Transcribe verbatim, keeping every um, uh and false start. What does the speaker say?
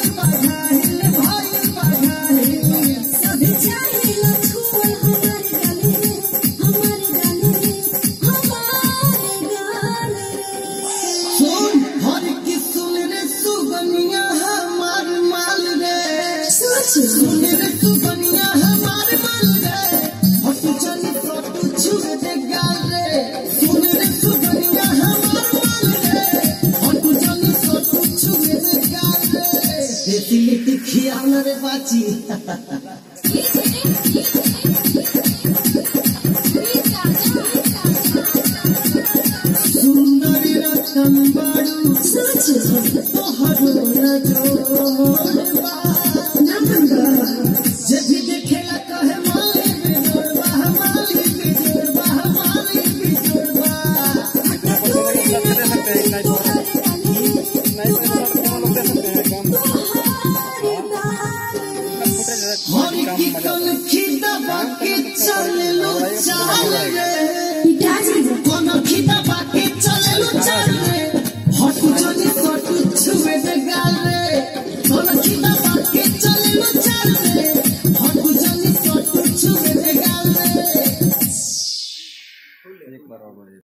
सुंदरी रतन बारू सच तोहरो नजर जब भी देखेला कहे माली बिजोड़बा माली बिजोड़बा माली बिजोड़बा हरी की कल खिदा बाकी चले लो चाल रे कोन खिदा बाकी चले लो चाल रे हटू जनी कटू छुए दे गाल रे कोन खिदा बाकी चले लो चाल रे हटू जनी कटू छुए दे गाल रे एक बार और